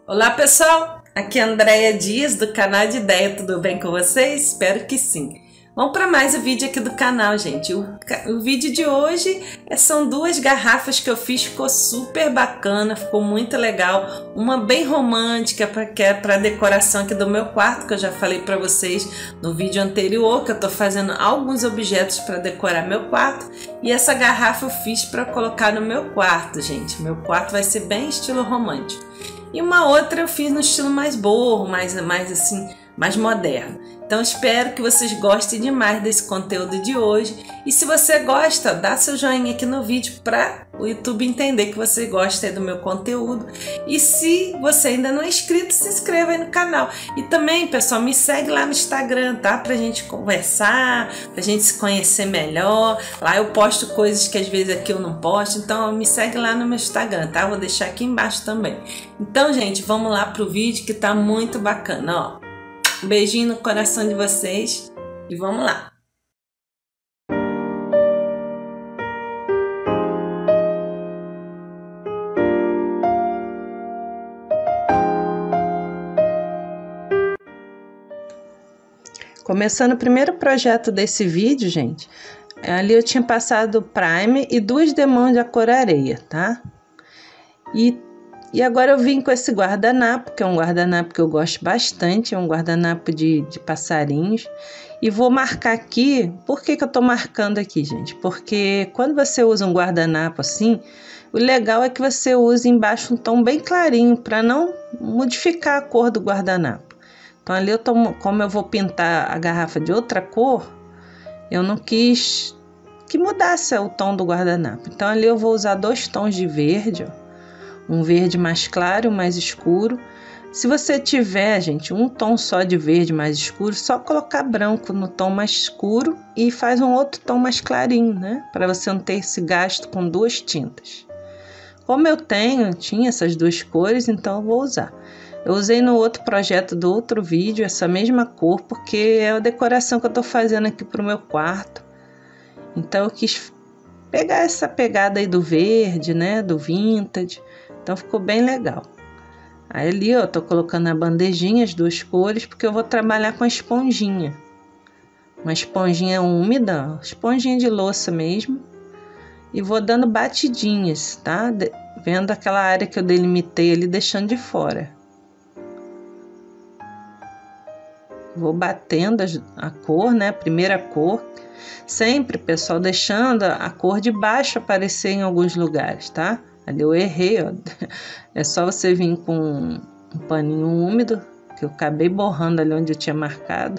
Olá pessoal, aqui é a Andréia Dias do canal de Ideia, tudo bem com vocês? Espero que sim. Vamos para mais um vídeo aqui do canal, gente. O vídeo de hoje são duas garrafas que eu fiz, ficou super bacana, ficou muito legal. Uma bem romântica, que é para decoração aqui do meu quarto, que eu já falei para vocês no vídeo anterior, que eu tô fazendo alguns objetos para decorar meu quarto. E essa garrafa eu fiz para colocar no meu quarto, gente. Meu quarto vai ser bem estilo romântico. E uma outra eu fiz no estilo mais boho, mais assim, mais moderno. Então espero que vocês gostem demais desse conteúdo de hoje. E se você gosta, dá seu joinha aqui no vídeo para o YouTube entender que você gosta do meu conteúdo. E se você ainda não é inscrito, se inscreva aí no canal. E também, pessoal, me segue lá no Instagram, tá? Pra gente conversar, pra gente se conhecer melhor. Lá eu posto coisas que às vezes aqui eu não posto. Então me segue lá no meu Instagram, tá? Vou deixar aqui embaixo também. Então, gente, vamos lá pro vídeo que tá muito bacana, ó. Um beijinho no coração de vocês e vamos lá! Começando o primeiro projeto desse vídeo, gente, ali eu tinha passado Prime e duas demãos de cor areia, tá? E agora eu vim com esse guardanapo, que é um guardanapo que eu gosto bastante, é um guardanapo de passarinhos. E vou marcar aqui, por que eu tô marcando aqui, gente? Porque quando você usa um guardanapo assim, o legal é que você use embaixo um tom bem clarinho, para não modificar a cor do guardanapo. Então ali como eu vou pintar a garrafa de outra cor, eu não quis que mudasse o tom do guardanapo. Então ali eu vou usar dois tons de verde, ó. Um verde mais claro, mais escuro. Se você tiver, gente, um tom só de verde mais escuro, só colocar branco no tom mais escuro e faz um outro tom mais clarinho, né? Para você não ter esse gasto com duas tintas. Como eu tinha essas duas cores, então eu vou usar. Eu usei no outro projeto do outro vídeo essa mesma cor, porque é a decoração que eu tô fazendo aqui pro meu quarto. Então eu quis pegar essa pegada aí do verde, né? Do vintage. Então ficou bem legal. Aí ali, ó, tô colocando na bandejinha as duas cores, porque eu vou trabalhar com a esponjinha. Uma esponjinha úmida, esponjinha de louça mesmo. E vou dando batidinhas, tá? Vendo aquela área que eu delimitei ali, deixando de fora. Vou batendo a cor, né? A primeira cor. Sempre, pessoal, deixando a cor de baixo aparecer em alguns lugares, tá? Ali eu errei, ó. É só você vir com um paninho úmido, que eu acabei borrando ali onde eu tinha marcado.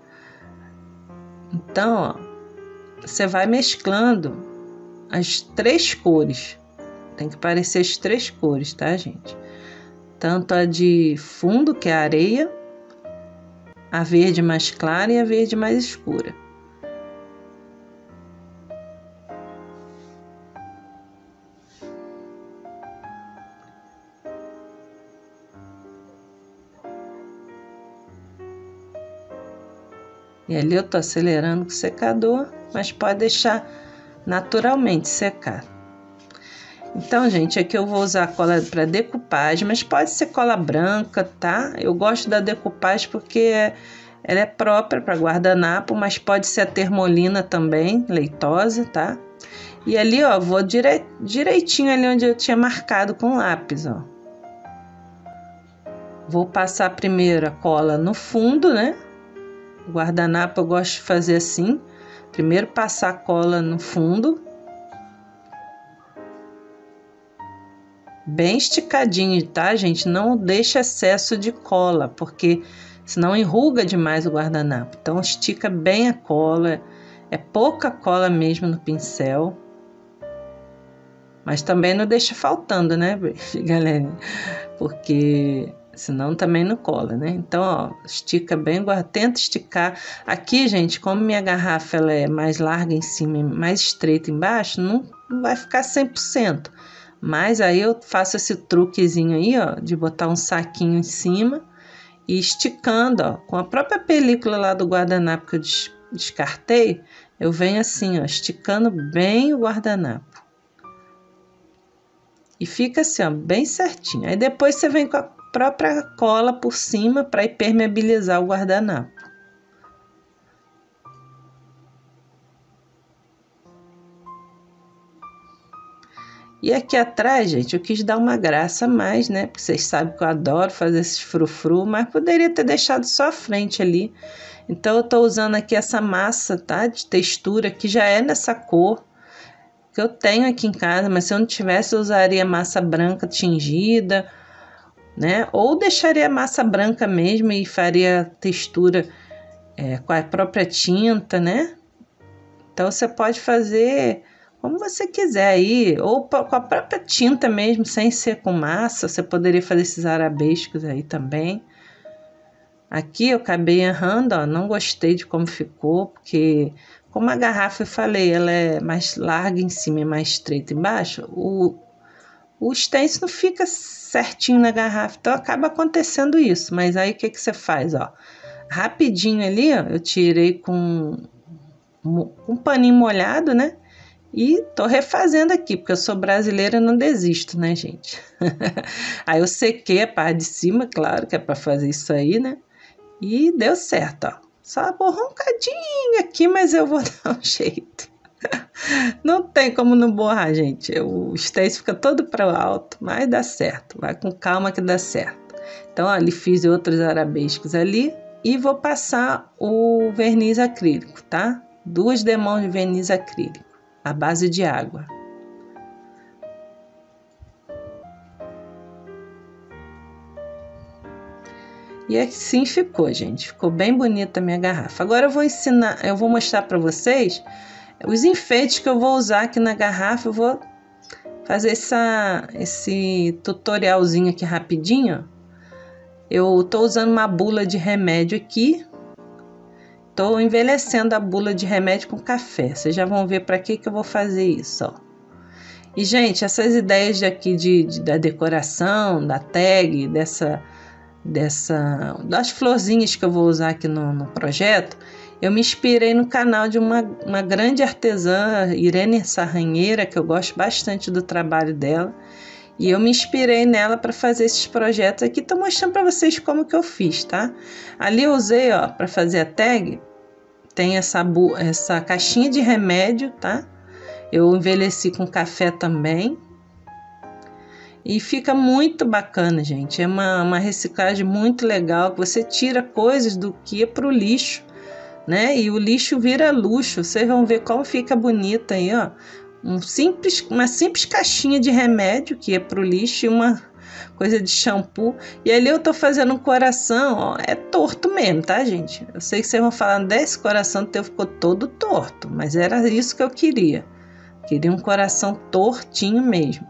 Então, ó, você vai mesclando as três cores. Tem que parecer as três cores, tá, gente? Tanto a de fundo, que é a areia, a verde mais clara e a verde mais escura. E ali eu tô acelerando com o secador, mas pode deixar naturalmente secar. Então, gente, aqui eu vou usar cola para decupagem, mas pode ser cola branca, tá? Eu gosto da decupagem porque ela é própria para guardanapo, mas pode ser a termolina também, leitosa, tá? E ali, ó, vou direitinho ali onde eu tinha marcado com lápis, ó. Vou passar primeiro a cola no fundo, né? Guardanapo eu gosto de fazer assim. Primeiro passar a cola no fundo. Bem esticadinho, tá, gente? Não deixa excesso de cola, porque senão enruga demais o guardanapo. Então estica bem a cola. É pouca cola mesmo no pincel. Mas também não deixa faltando, né, galera? Porque senão também não cola, né? Então, ó, estica bem, tenta esticar. Aqui, gente, como minha garrafa ela é mais larga em cima e mais estreita embaixo, não vai ficar 100%. Mas aí eu faço esse truquezinho aí, ó, de botar um saquinho em cima e esticando, ó, com a própria película lá do guardanapo que eu descartei, eu venho assim, ó, esticando bem o guardanapo. E fica assim, ó, bem certinho. Aí depois você vem com a própria cola por cima para impermeabilizar o guardanapo. E aqui atrás, gente, eu quis dar uma graça a mais, né? Porque vocês sabem que eu adoro fazer esses frufru, mas poderia ter deixado só a frente ali. Então, eu tô usando aqui essa massa, tá? De textura, que já é nessa cor, que eu tenho aqui em casa, mas se eu não tivesse, eu usaria massa branca tingida, né? Ou deixaria a massa branca mesmo e faria textura com a própria tinta, né? Então, você pode fazer como você quiser aí, ou com a própria tinta mesmo, sem ser com massa. Você poderia fazer esses arabescos aí também. Aqui eu acabei errando, ó, não gostei de como ficou, porque como a garrafa, eu falei, ela é mais larga em cima e mais estreita embaixo, o stencil não fica certinho na garrafa, então acaba acontecendo isso. Mas aí o que você faz, ó? Rapidinho ali, ó, eu tirei com um paninho molhado, né? E tô refazendo aqui, porque eu sou brasileira e não desisto, né, gente? Aí eu sequei a parte de cima, claro, que é para fazer isso aí, né? E deu certo, ó. Só borrou um cadinho aqui, mas eu vou dar um jeito. Não tem como não borrar, gente. O stencil fica todo para o alto, mas dá certo. Vai com calma que dá certo. Então, ó, ali fiz outros arabescos ali e vou passar o verniz acrílico, tá? 2 demãos de verniz acrílico, à base de água. E assim ficou, gente. Ficou bem bonita a minha garrafa. Agora eu vou mostrar para vocês os enfeites que eu vou usar aqui na garrafa. Eu vou fazer esse tutorialzinho aqui rapidinho. Eu tô usando uma bula de remédio aqui. Tô envelhecendo a bula de remédio com café. Vocês já vão ver para que eu vou fazer isso, ó. E, gente, essas ideias aqui da decoração, da tag, das florzinhas que eu vou usar aqui no projeto, eu me inspirei no canal de uma grande artesã, Irene Sarranheira, que eu gosto bastante do trabalho dela, e eu me inspirei nela para fazer esses projetos aqui. Tô mostrando para vocês como que eu fiz, tá? Ali eu usei, ó, para fazer a tag, tem essa caixinha de remédio, tá? Eu envelheci com café também. E fica muito bacana, gente. É uma reciclagem muito legal, que você tira coisas do que é para o lixo, né? E o lixo vira luxo. Vocês vão ver como fica bonita aí, ó. Uma simples caixinha de remédio que é para o lixo e uma coisa de shampoo. E ali eu tô fazendo um coração, ó. É torto mesmo, tá, gente? Eu sei que vocês vão falar desse coração teu ficou todo torto, mas era isso que eu queria. Queria um coração tortinho mesmo.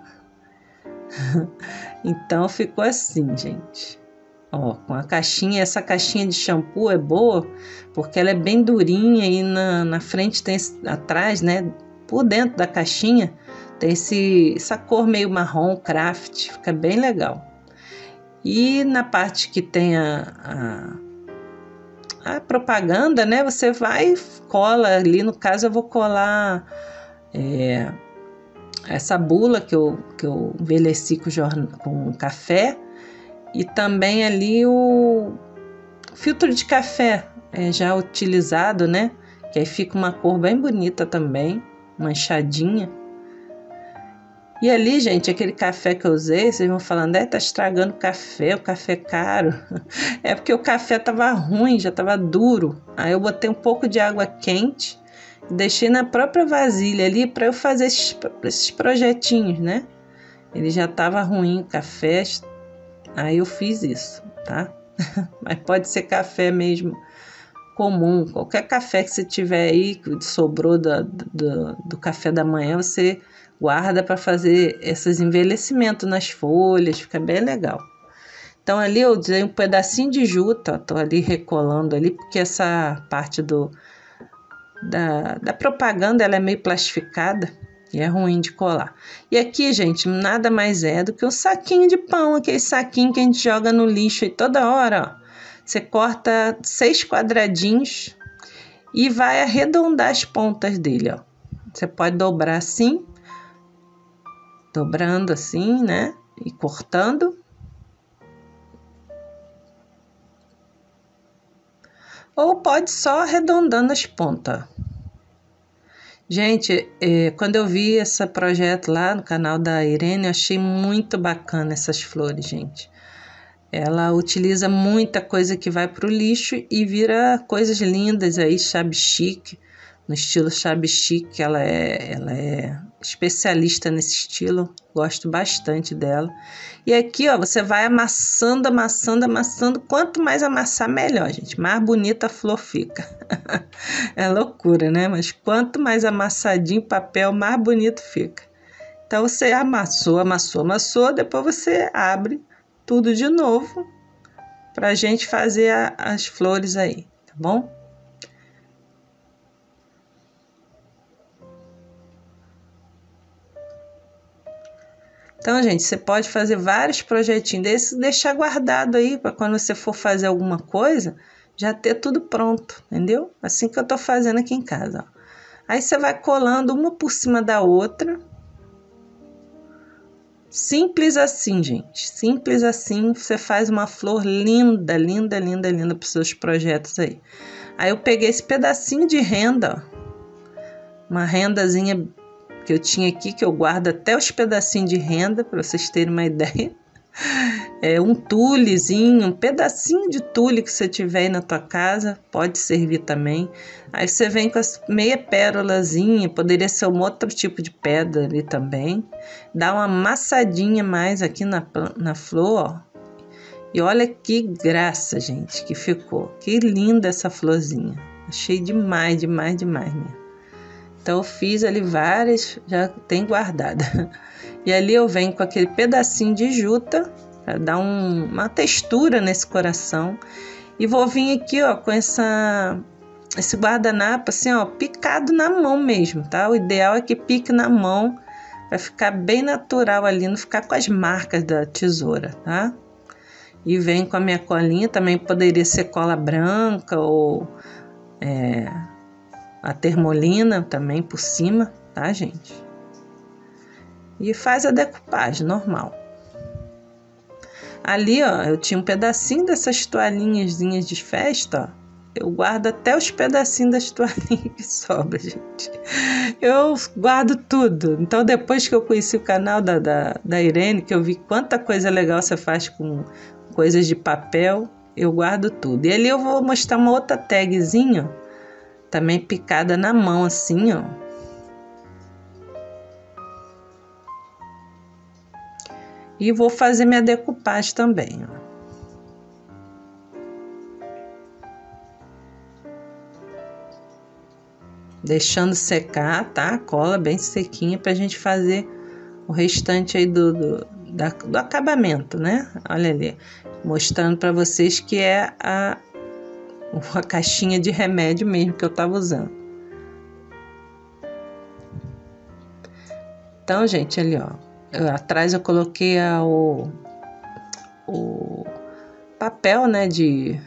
Então ficou assim, gente. Ó, com a caixinha, essa caixinha de shampoo é boa porque ela é bem durinha e na frente tem atrás, né? Por dentro da caixinha tem essa cor meio marrom, craft, fica bem legal. E na parte que tem a propaganda, né? Você vai e cola ali. No caso, eu vou colar essa bula que eu envelheci com café, e também ali o filtro de café já utilizado, né? Que aí fica uma cor bem bonita também, manchadinha. E ali, gente, aquele café que eu usei, vocês vão falando, tá estragando o café é caro. É porque o café tava ruim, já tava duro. Aí eu botei um pouco de água quente, deixei na própria vasilha ali para eu fazer esses projetinhos, né? Ele já tava ruim o café, aí eu fiz isso, tá? Mas pode ser café mesmo comum, qualquer café que você tiver aí, que sobrou do café da manhã, você guarda para fazer esses envelhecimentos nas folhas, fica bem legal. Então ali eu usei um pedacinho de juta, ó, tô ali recolando ali, porque essa parte da propaganda ela é meio plastificada e é ruim de colar. E aqui, gente, nada mais é do que um saquinho de pão, aquele saquinho que a gente joga no lixo aí toda hora, ó. Você corta 6 quadradinhos e vai arredondar as pontas dele, ó. Você pode dobrar assim, dobrando assim, né? E cortando. Ou pode só arredondando as pontas. Gente, quando eu vi esse projeto lá no canal da Irene, eu achei muito bacana essas flores, gente. Ela utiliza muita coisa que vai para o lixo e vira coisas lindas aí, shabby chic, no estilo shabby chic. Ela é especialista nesse estilo, gosto bastante dela. E aqui, ó, você vai amassando, amassando, amassando. Quanto mais amassar, melhor, gente. Mais bonita a flor fica. É loucura, né? Mas quanto mais amassadinho o papel, mais bonito fica. Então você amassou, amassou, amassou, depois você abre tudo de novo pra gente fazer as flores aí, tá bom? Então, gente, você pode fazer vários projetinhos desses e deixar guardado aí para quando você for fazer alguma coisa, já ter tudo pronto, entendeu? Assim que eu tô fazendo aqui em casa, ó. Aí você vai colando uma por cima da outra. Simples assim, gente. Simples assim, você faz uma flor linda, linda, linda, linda para os seus projetos aí. Aí eu peguei esse pedacinho de renda, ó, uma rendazinha que eu tinha aqui, que eu guardo até os pedacinhos de renda, para vocês terem uma ideia. Um tulezinho, um pedacinho de tule que você tiver aí na tua casa, pode servir também. Aí você vem com as meia pérolazinha, poderia ser um outro tipo de pedra ali também. Dá uma amassadinha mais aqui na flor, ó. E olha que graça, gente, que ficou. Que linda essa florzinha. Achei demais, demais, demais mesmo. Então eu fiz ali várias, já tem guardada. E ali eu venho com aquele pedacinho de juta para dar uma textura nesse coração. E vou vir aqui, ó, com esse guardanapo assim, ó, picado na mão mesmo, tá? O ideal é que pique na mão para ficar bem natural ali, não ficar com as marcas da tesoura, tá? E venho com a minha colinha, também poderia ser cola branca ou a termolina também por cima, tá, gente? E faz a decupagem normal. Ali, ó, eu tinha um pedacinho dessas toalhinhazinhas de festa, ó. Eu guardo até os pedacinhos das toalhinhas que sobram, gente. Eu guardo tudo. Então, depois que eu conheci o canal da Irene, que eu vi quanta coisa legal você faz com coisas de papel, eu guardo tudo. E ali eu vou mostrar uma outra tagzinha, ó, também picada na mão, assim, ó. E vou fazer minha decupagem também, ó. Deixando secar, tá? A cola bem sequinha pra gente fazer o restante aí do acabamento, né? Olha ali, mostrando pra vocês que é a caixinha de remédio mesmo que eu tava usando. Então, gente, ali, ó, atrás eu coloquei o papel, né, de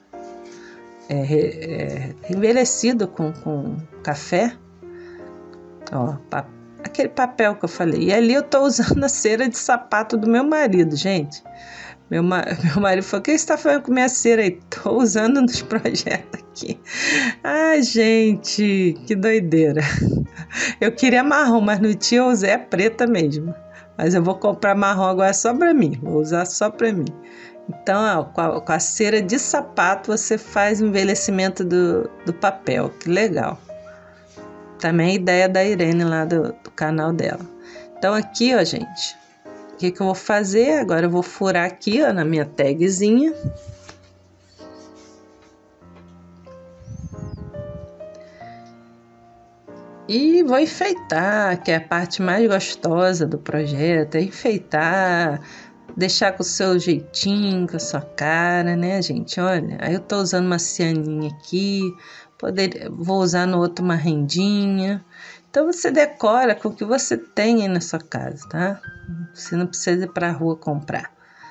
envelhecido com café, ó, aquele papel que eu falei. E ali eu tô usando a cera de sapato do meu marido, gente. Meu marido falou: o que você está fazendo com minha cera aí? Tô usando nos projetos aqui. Ai, gente, que doideira. Eu queria marrom, mas não tinha, eu usei a preta mesmo. Mas eu vou comprar marrom agora só para mim. Vou usar só para mim. Então, ó, com a cera de sapato, você faz o envelhecimento do papel. Que legal. Também a ideia da Irene lá do canal dela. Então, aqui, ó, gente, o que eu vou fazer? Agora eu vou furar aqui, ó, na minha tagzinha. E vou enfeitar, que é a parte mais gostosa do projeto, é enfeitar, deixar com o seu jeitinho, com a sua cara, né, gente? Olha, aí eu tô usando uma cianinha aqui, vou usar no outro uma rendinha. Então você decora com o que você tem aí na sua casa, tá? Você não precisa ir pra rua comprar.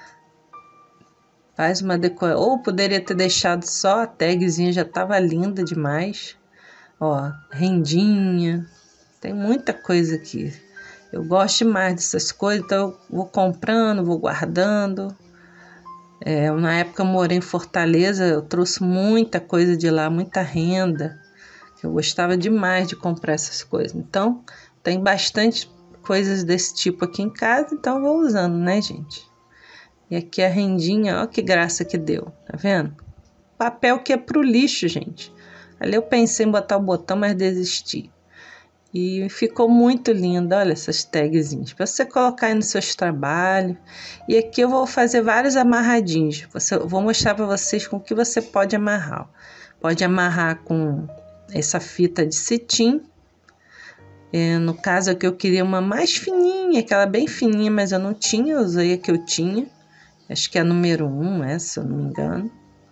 Faz uma decoração, ou poderia ter deixado só a tagzinha, já tava linda demais. Ó, rendinha, tem muita coisa aqui. Eu gosto demais dessas coisas, então eu vou comprando, vou guardando. Na época eu morei em Fortaleza, eu trouxe muita coisa de lá, muita renda. Eu gostava demais de comprar essas coisas. Então, tem bastante coisas desse tipo aqui em casa, então eu vou usando, né, gente? E aqui a rendinha, ó que graça que deu, tá vendo? Papel que é pro lixo, gente. Ali eu pensei em botar o botão, mas desisti. E ficou muito lindo, olha essas tagzinhas, para você colocar aí nos seus trabalhos. E aqui eu vou fazer vários amarradinhos. Vou mostrar para vocês com o que você pode amarrar. Pode amarrar com essa fita de cetim. No caso aqui eu queria uma mais fininha, aquela bem fininha, mas eu não tinha, eu usei a que eu tinha. Acho que é a número 1, essa, se eu não me engano.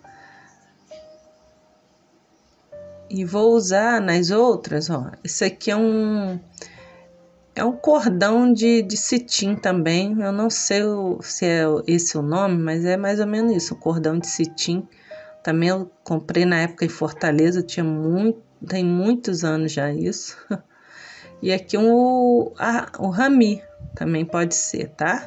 E vou usar nas outras, ó. Esse aqui é um cordão de cetim também. Eu não sei se é esse o nome, mas é mais ou menos isso, um cordão de cetim. Também eu comprei na época em Fortaleza, tem muitos anos já isso. E aqui o rami também pode ser, tá?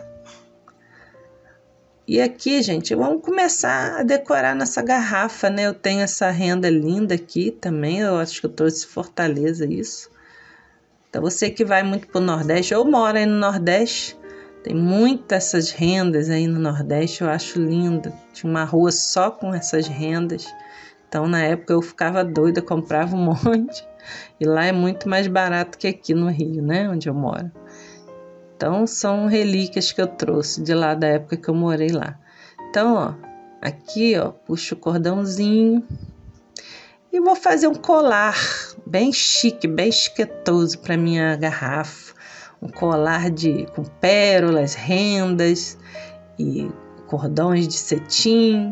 E aqui, gente, vamos começar a decorar nossa garrafa, né? Eu tenho essa renda linda aqui também, eu acho que eu trouxe de Fortaleza isso. Então, você que vai muito pro Nordeste, ou mora aí no Nordeste, tem muitas essas rendas aí no Nordeste, eu acho lindo. Tinha uma rua só com essas rendas. Então, na época, eu ficava doida, comprava um monte. E lá é muito mais barato que aqui no Rio, né? Onde eu moro. Então, são relíquias que eu trouxe de lá da época que eu morei lá. Então, ó, aqui, ó, puxo o cordãozinho e vou fazer um colar bem chique, bem chiquetoso para minha garrafa. Um colar com pérolas, rendas e cordões de cetim.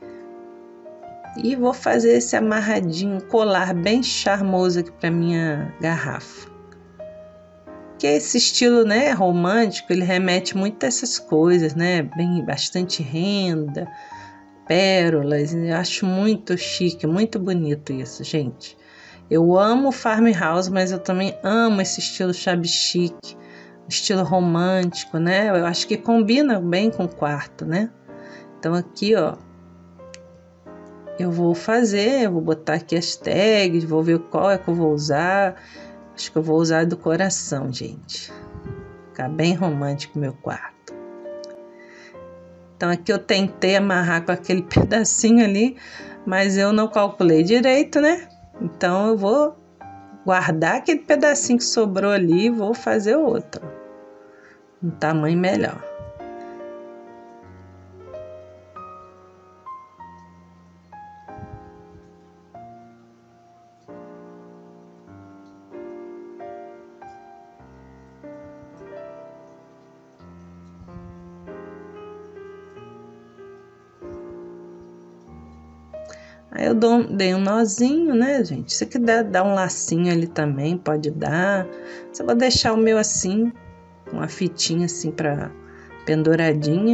E vou fazer esse amarradinho, um colar bem charmoso aqui para minha garrafa. Que esse estilo, né, romântico, ele remete muito a essas coisas, né, bastante renda, pérolas, eu acho muito chique, muito bonito isso, gente. Eu amo farmhouse, mas eu também amo esse estilo shabby chic, estilo romântico, né, eu acho que combina bem com o quarto, né. Então aqui, ó, eu vou botar aqui as tags, vou ver qual é que eu vou usar. Acho que eu vou usar do coração, gente. Ficar bem romântico meu quarto. Então aqui eu tentei amarrar com aquele pedacinho ali, mas eu não calculei direito, né? Então eu vou guardar aquele pedacinho que sobrou ali e vou fazer outro. Um tamanho melhor. Aí eu dei um nozinho, né, gente? Se quiser dar um lacinho ali também, pode dar. Só vou deixar o meu assim, com uma fitinha assim pra penduradinha.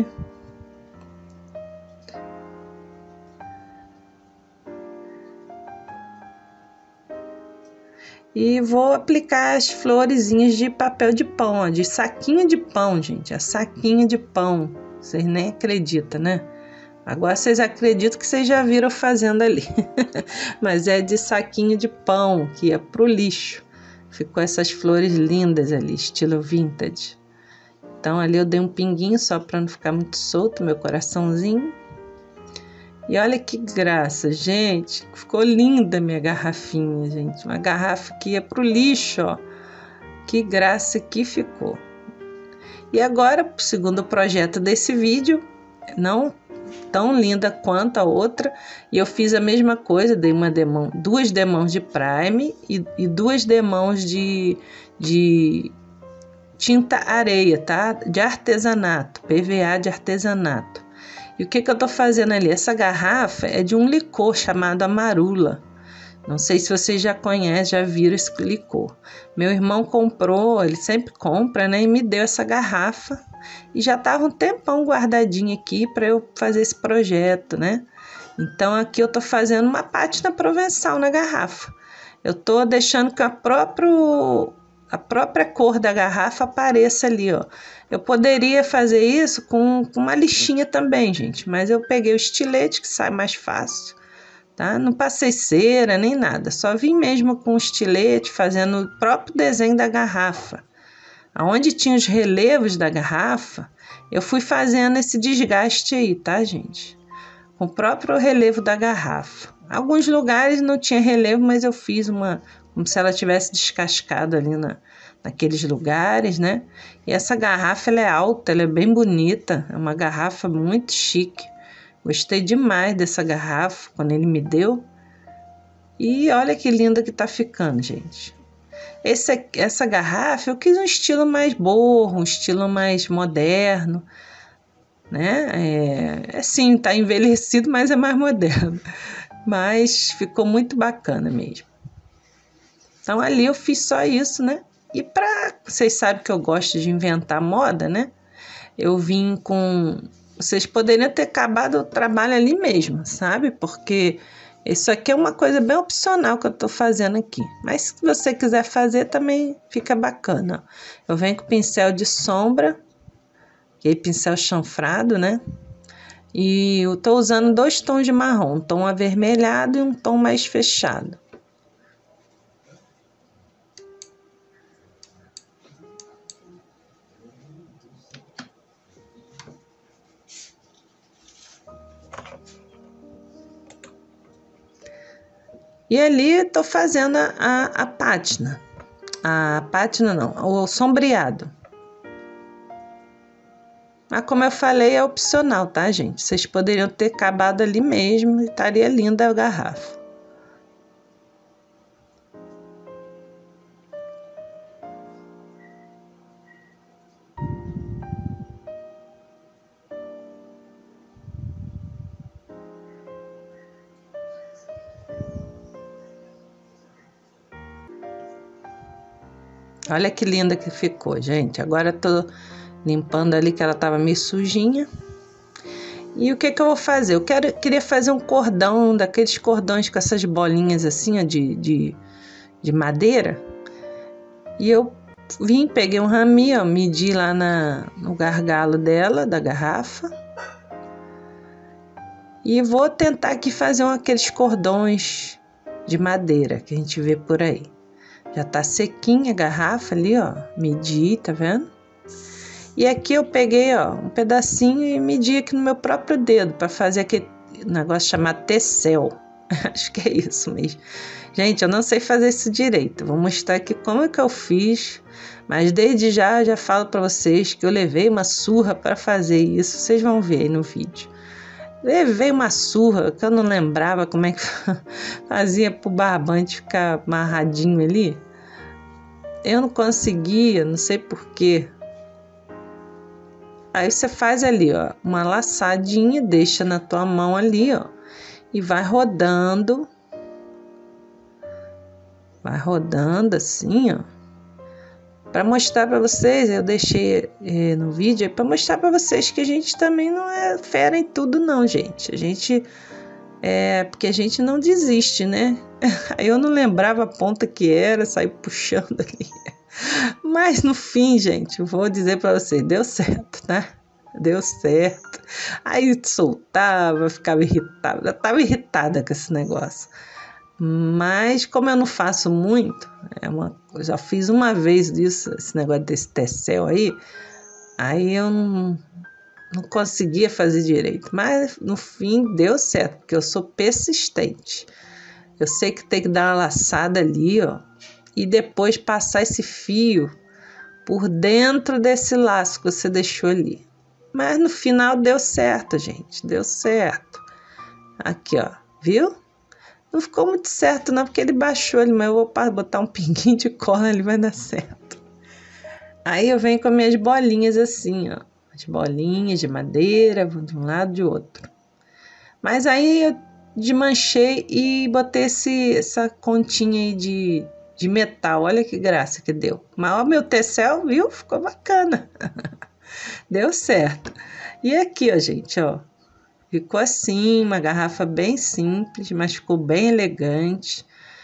E vou aplicar as florezinhas de papel de pão, ó, de saquinho de pão, gente. É saquinho de pão. Vocês nem acreditam, né? Agora vocês acreditam que vocês já viram fazendo ali. Mas é de saquinho de pão, que é pro lixo. Ficou essas flores lindas ali, estilo vintage. Então ali eu dei um pinguinho só para não ficar muito solto, meu coraçãozinho. E olha que graça, gente. Ficou linda minha garrafinha, gente. Uma garrafa que ia pro lixo, ó. Que graça que ficou. E agora, segundo o projeto desse vídeo, não tão linda quanto a outra, e eu fiz a mesma coisa, dei duas demãos de prime e duas demãos de tinta areia, tá? De artesanato, PVA de artesanato. E o que eu tô fazendo ali? Essa garrafa é de um licor chamado Amarula. Não sei se vocês já conhecem, já viram esse licor. Meu irmão comprou, ele sempre compra, né? E me deu essa garrafa. E já estava um tempão guardadinha aqui para eu fazer esse projeto, né? Então aqui eu tô fazendo uma pátina provençal na garrafa. Eu tô deixando que a própria cor da garrafa apareça ali, ó. Eu poderia fazer isso com uma lixinha também, gente, mas eu peguei o estilete, que sai mais fácil, tá? Não passei cera nem nada, só vim mesmo com o estilete fazendo o próprio desenho da garrafa. Aonde tinha os relevos da garrafa, eu fui fazendo esse desgaste aí, tá, gente? Com o próprio relevo da garrafa. Alguns lugares não tinha relevo, mas eu fiz como se ela tivesse descascado ali naqueles lugares, né? E essa garrafa, ela é alta, ela é bem bonita, é uma garrafa muito chique. Gostei demais dessa garrafa, quando ele me deu. E olha que linda que tá ficando, gente. Essa garrafa, eu quis um estilo mais boho, um estilo mais moderno, né? Sim, tá envelhecido, mas é mais moderno. Mas ficou muito bacana mesmo. Então ali eu fiz só isso, né? E vocês sabem que eu gosto de inventar moda, né? Eu vim com... Vocês poderiam ter acabado o trabalho ali mesmo, sabe? Porque isso aqui é uma coisa bem opcional que eu tô fazendo aqui. Mas se você quiser fazer, também fica bacana. Eu venho com pincel de sombra, que é pincel chanfrado, né? E eu tô usando 2 tons de marrom, um tom avermelhado e um tom mais fechado. E ali tô fazendo a pátina. A pátina não, o sombreado. Mas como eu falei, é opcional, tá, gente? Vocês poderiam ter acabado ali mesmo e estaria linda a garrafa. Olha que linda que ficou, gente. Agora eu tô limpando ali que ela tava meio sujinha. E o que eu vou fazer? Queria fazer um cordão, daqueles cordões com essas bolinhas assim, ó, de madeira. E eu peguei um raminho, ó, medi lá no gargalo dela, da garrafa. E vou tentar aqui fazer aqueles cordões de madeira que a gente vê por aí. Já tá sequinha a garrafa ali, ó. Medi, tá vendo? E aqui eu peguei, ó, um pedacinho e medi aqui no meu próprio dedo para fazer aquele negócio chamado tecel. Acho que é isso mesmo. Gente, eu não sei fazer isso direito. Vou mostrar aqui como é que eu fiz. Mas desde já falo para vocês que eu levei uma surra para fazer isso. Vocês vão ver aí no vídeo. Levei uma surra que eu não lembrava como é que fazia pro barbante ficar amarradinho ali. Eu não conseguia, não sei porquê. Aí você faz ali, ó, uma laçadinha, deixa na tua mão ali, ó, e vai rodando assim, ó, para mostrar para vocês. Eu deixei no vídeo para mostrar para vocês que a gente também não é fera em tudo, não, gente. A gente porque a gente não desiste, né? Aí eu não lembrava a ponta que era, saí puxando ali. Mas no fim, gente, vou dizer para vocês, deu certo, tá? Deu certo. Aí soltava, ficava irritada. Eu estava irritada com esse negócio. Mas como eu não faço muito, eu já fiz uma vez disso, esse negócio desse tecel aí eu não conseguia fazer direito. Mas no fim deu certo, porque eu sou persistente. Eu sei que tem que dar uma laçada ali, ó, e depois passar esse fio por dentro desse laço que você deixou ali. Mas no final deu certo, gente. Deu certo. Aqui, ó. Viu? Não ficou muito certo, não, porque ele baixou ali, mas eu vou botar um pinguinho de cola, ele vai dar certo. Aí eu venho com minhas bolinhas assim, ó. As bolinhas de madeira, de um lado e de outro. Mas aí eu desmanchei e botei essa continha aí de metal. Olha que graça que deu. Mas ó, meu tecel, viu? Ficou bacana. Deu certo. E aqui, ó, gente, ó. Ficou assim, uma garrafa bem simples, mas ficou bem elegante.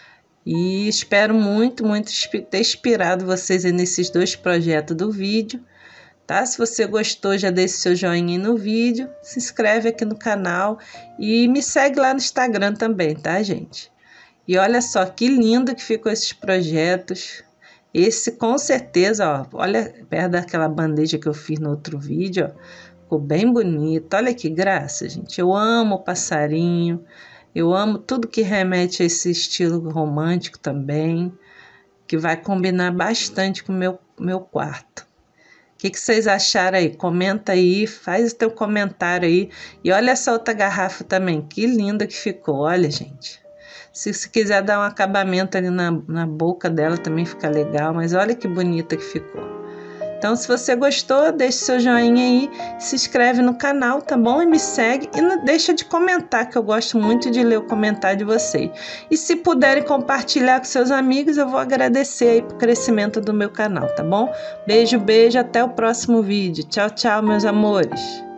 E espero muito ter inspirado vocês aí nesses 2 projetos do vídeo, tá? Se você gostou, já deixa seu joinha aí no vídeo, se inscreve aqui no canal e me segue lá no Instagram também, tá, gente? E olha só que lindo que ficou esses projetos. Esse com certeza, ó, olha perto daquela bandeja que eu fiz no outro vídeo, ó, ficou bem bonito. Olha que graça, gente. Eu amo o passarinho, eu amo tudo que remete a esse estilo romântico também, que vai combinar bastante com o meu quarto. O que vocês acharam aí? Comenta aí, faz o teu comentário aí. E olha essa outra garrafa também, que linda que ficou, olha, gente. Se quiser dar um acabamento ali na boca dela também fica legal, mas olha que bonita que ficou. Então, se você gostou, deixe seu joinha aí, se inscreve no canal, tá bom? E me segue e não deixa de comentar, que eu gosto muito de ler o comentário de vocês. E se puderem compartilhar com seus amigos, eu vou agradecer aí pro crescimento do meu canal, tá bom? Beijo, beijo, até o próximo vídeo. Tchau, tchau, meus amores.